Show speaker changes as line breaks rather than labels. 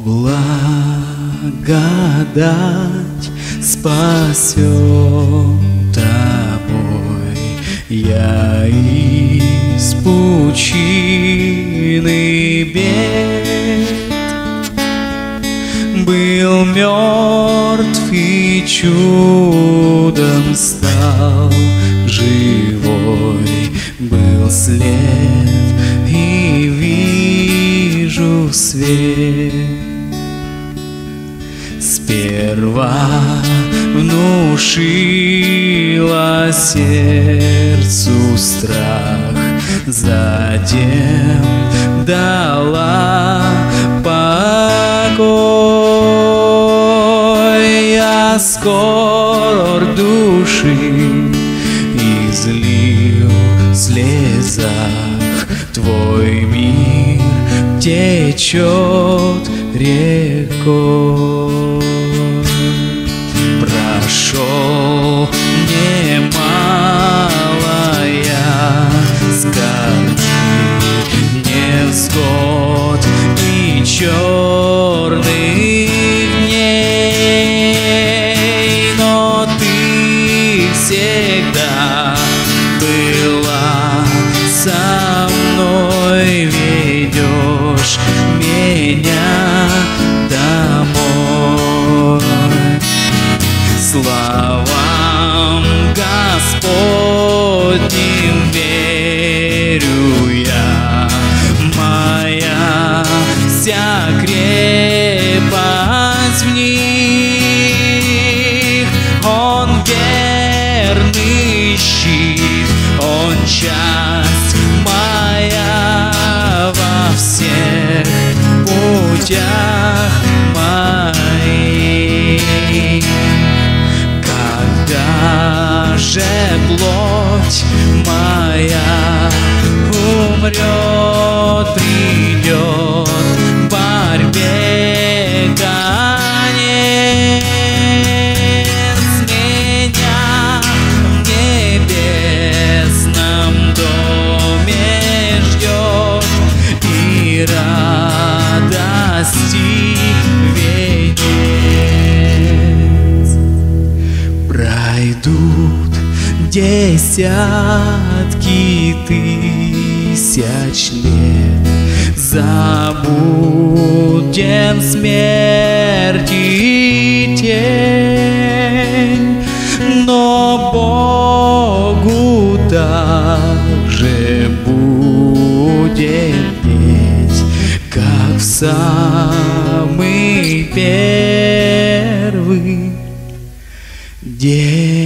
благодать спасет тобой. Я из пучины бед был мертв и чудом стал живой, был слеп и вижу свет. Сперва внушила сердцу страх, затем дала покой. Я скор души излил в слезах, твой мир течет рекой. Прошел немалая скорбей, невзгод и черных дней, но ты всегда была со мной, ведешь меня домой. Словам Господним верю я, моя вся крепость в них. Он верный щит, он часть моя во всех путях моих. Когда же плоть моя умрет, придет в борьбе конец, меня в небесном доме ждет и радости венец. Пройдут десятки тысяч лет, забудем смерть и тень, но Богу также будет петь, как в самый первый день.